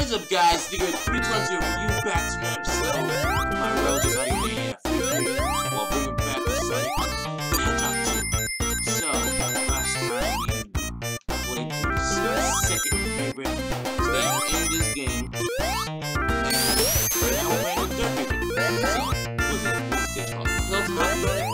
What's up, guys? Digger 320 over you back to my episode of my road to Sonic Mania while bringing back the Sonic Hedgehog 2. So, last time we played the second favorite stage in this game, and right now we're playing the third favorite. So, what's this stage called? Hilltop?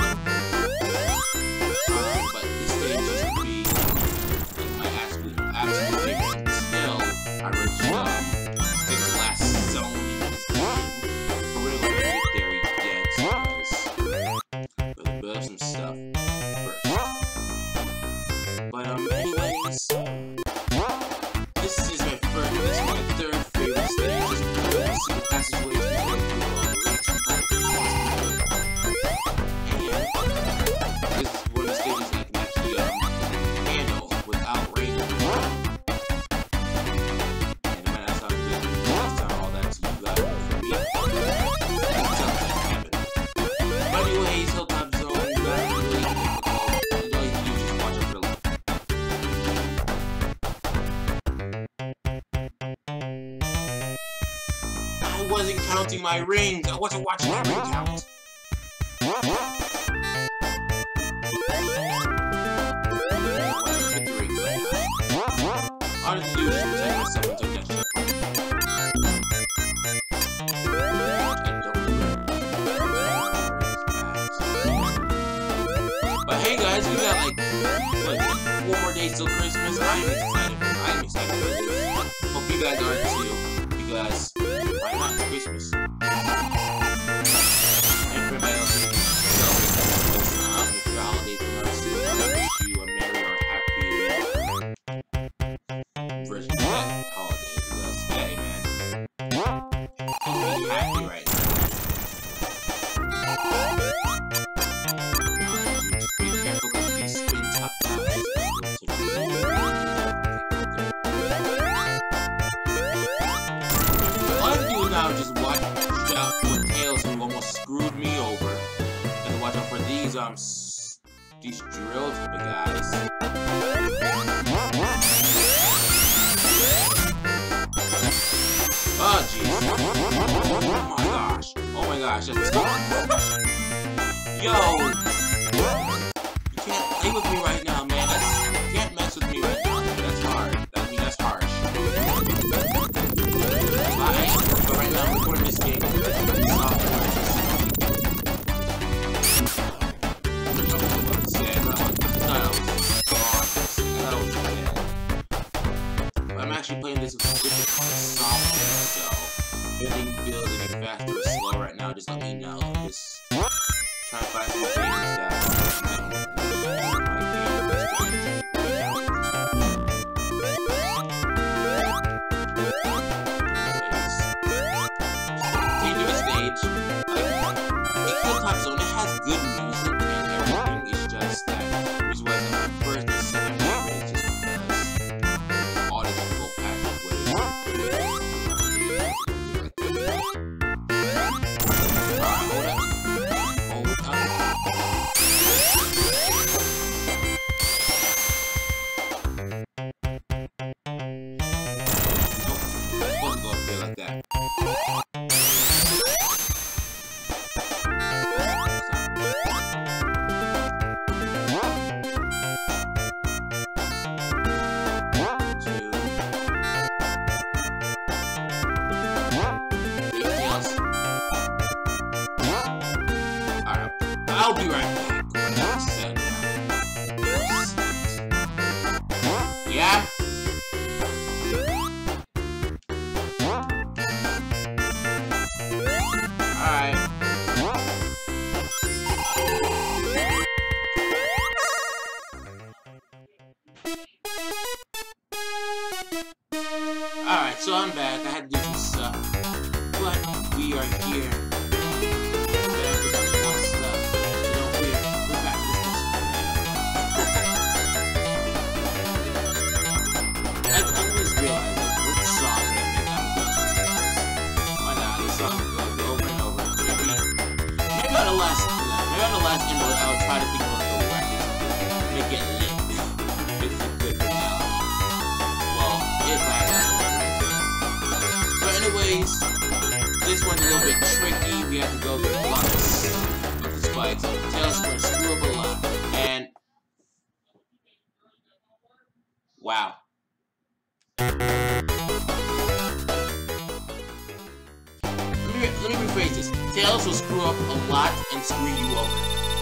But this stage used to be my absolute favorite until I reached the last zone in this game. But we're not gonna get there yet because we'll build up some stuff first. But anyways, this is my third favorite stage. Just see the passageways we go through all the way to the and this is one of the stages that I can actually handle without raging. Anyways, Hilltop Zone, not really difficult. All you can do is just watch out for the I wasn't counting my rings. I wasn't watching my ring count. All I have to do is protect myself until next checkpoint. But hey guys, we got like 4 more days till Christmas. I'm excited for this. Hope you guys are too, because why not? It's Christmas. And for everybody else who celebrates Christmas, if your holidays are soon, I wish you a merry or happy version of that holiday, because hey man, I'm really happy right now. Be careful because these spin top guys. All I have to do now is just watch out for Tails who almost screwed me over, and watch out for these drill type of guys. Oh jeez! Oh my gosh! Let's go! Yo! You can't play with me right now, man. You can't mess with me right now, man. That's hard. That's harsh. But right now, I'm recording this game. I'm actually playing this with software, so if anything feels any faster or slow right now, just let me know. Just try to find some games that Hilltop Zone, it has good music and everything. It's just that the reason why it's not my first and second favorite is just because all the difficult passageways hold up. Nope, wasn't go up there like that. I'll be right back. Yeah? Alright. Alright, so I'm back. I had to do some stuff. But we are here. Maybe on the last end of it, I'll try to think about the record. Make it lit. It's a good finale. Well, if I have anyways, this one's a little bit tricky. We have to go through a lot of the spikes. Tails going to screw up a lot. And wow. Let me rephrase this. Tails will screw up a lot and screw you over.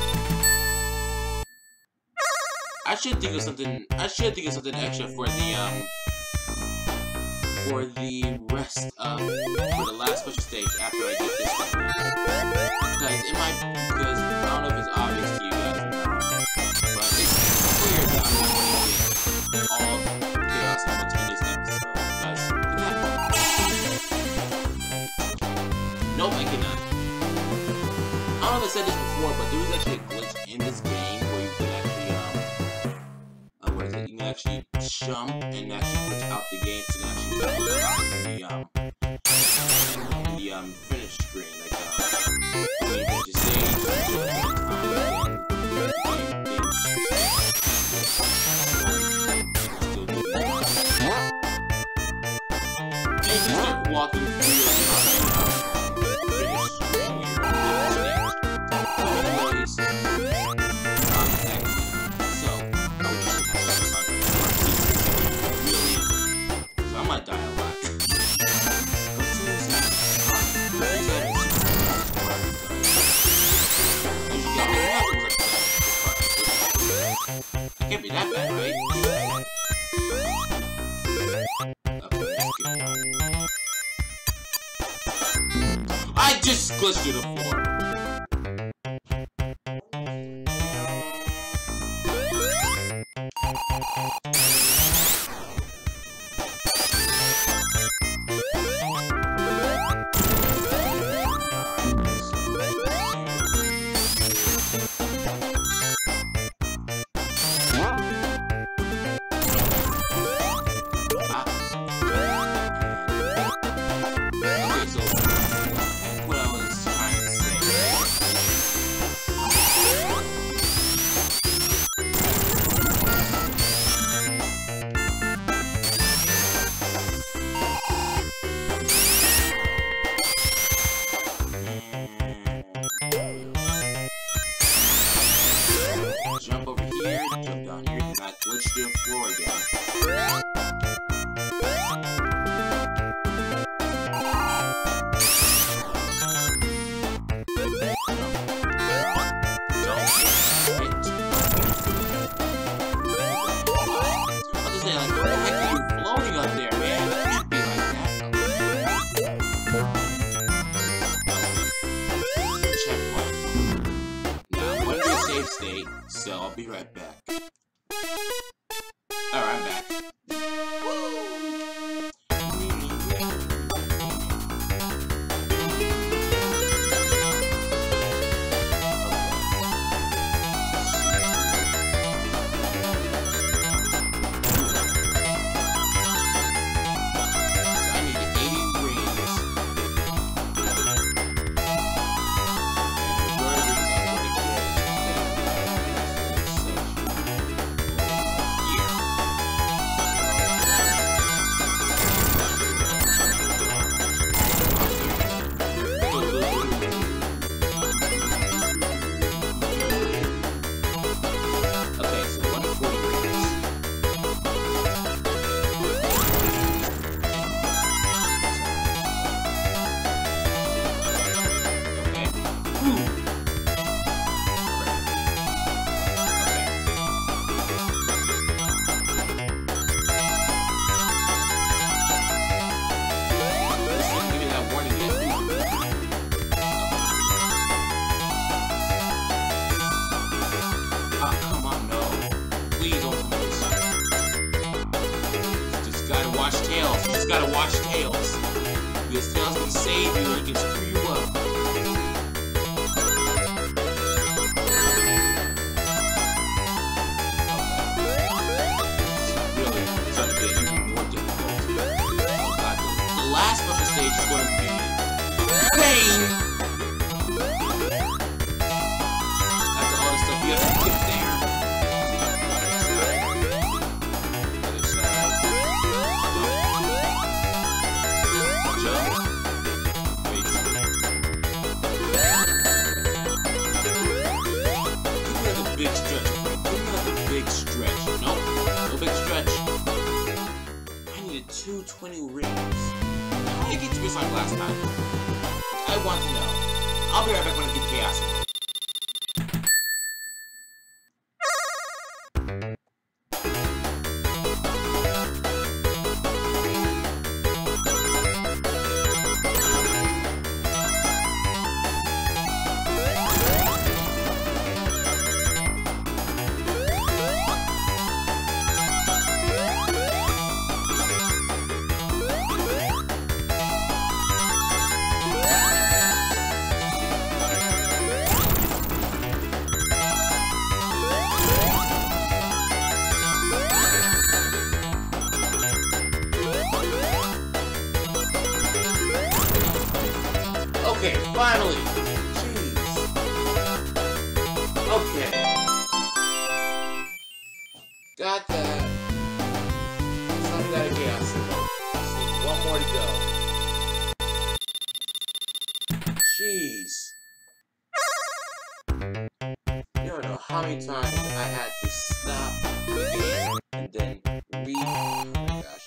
I should think of something extra for the last special stage after I get this one. Because I don't know if it's obvious to you guys or not, but it's clear that I'm not going to get all chaos elements in this episode. Because look at that. Nope, I cannot. I don't know if I said this before, but there is actually a glitch in this game where you can actually jump and actually push out the game to actually jump in the finish screen. Like when you finish the stage, you jump and you start walking through your finish screen when you're in the stage. I might die a lot. It can't be that bad, right? Okay, let's get down here. I just glitched through the floor. Jump over here, jump down here, and not glitch through the floor again. State, so I'll be right back. Alright, I'm back. Gotta watch Tails. Because Tails can save you and he can screw you up. Really starting to get even more difficult. Oh god, the last special stage is going to be pain. After all this stuff, you have to get there. Other side. Jump. the 220 rings. How did I get to this like last time? I want to know. I'll be right back when I get chaos in. Okay, finally! Jeez. Okay. Got that. Some got a chaos symbol. Just need one more to go. Jeez. You don't know how many times I had to stop the game and then read. Oh my gosh.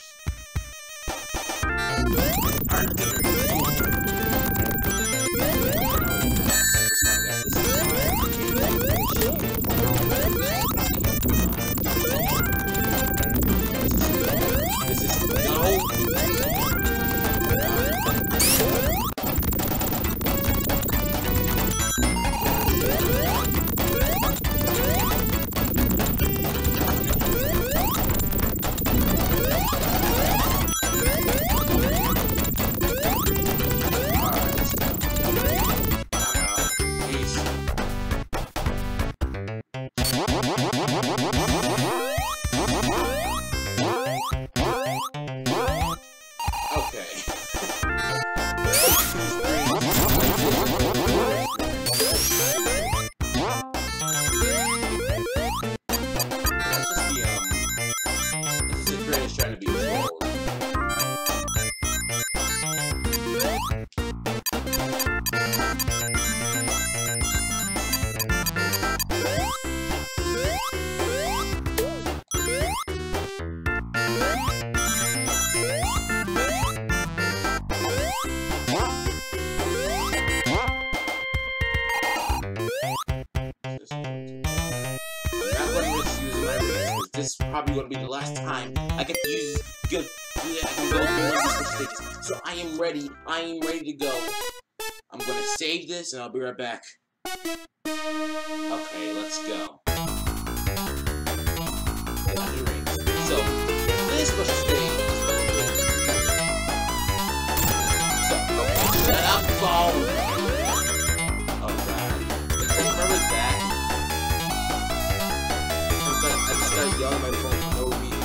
This is probably going to be the last time I get to use go through one of these stages. So I am ready. I am ready to go. I'm going to save this and I'll be right back. Okay, let's go. So, this special stage. So, okay, shut up, phone. Oh god. Remember that? I just started yelling at my phone for no reason.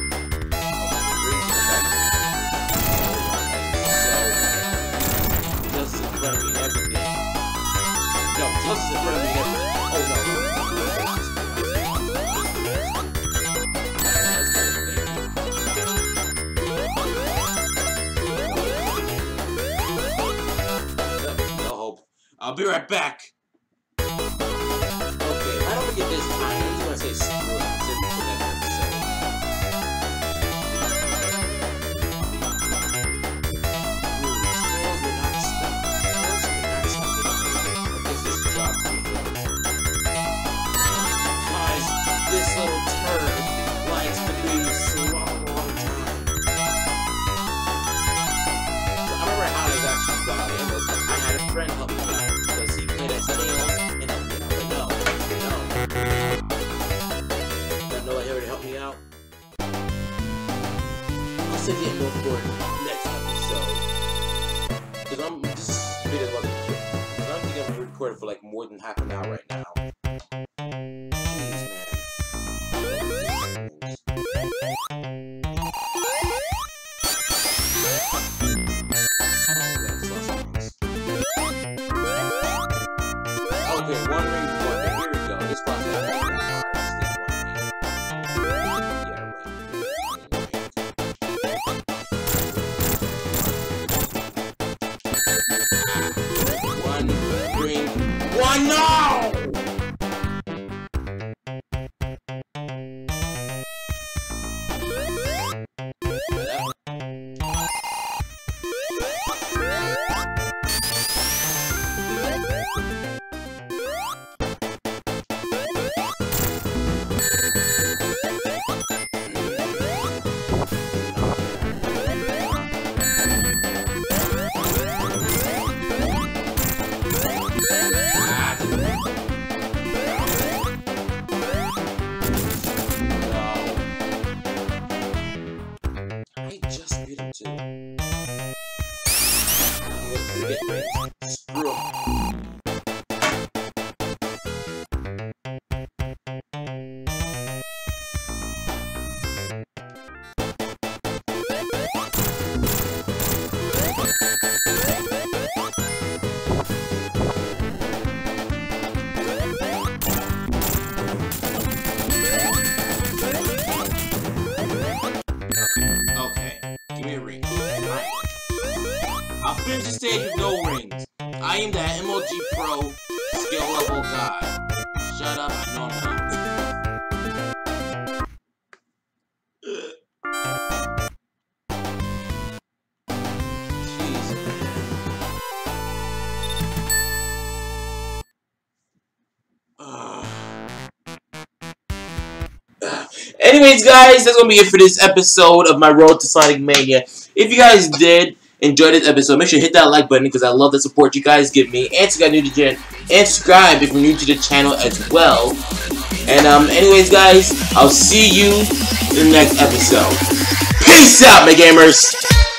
So, Justice in front of me and everything. No, Justice in front of me and everything. Oh no. No hope. I'll be right back. Okay, I don't get this time. I'm just gonna say screw it. This little turd likes to be slow all the time. So I remember how I got you got it. Was I had a friend help me out because he played at sales and helped me out. But no. Got nobody here to help me out. I'll send you a more for next episode. Because I'm just video about it. Because I'm thinking I'm recording for like more than half an hour right now. Okay, one ring, here we go. This part's not that hard. One ring. One, no! Just beat him too. Get rings. Screw him. Okay, give me a ring. I'll finish the stage with no rings. I am that MLG Pro skill level guy. Shut up, I know I'm not. Anyways, guys, that's gonna be it for this episode of my Road to Sonic Mania. If you guys did enjoy this episode, make sure to hit that like button because I love the support you guys give me. And if you're new to the channel, and subscribe if you're new to the channel as well. And anyways, guys, I'll see you in the next episode. Peace out, my gamers.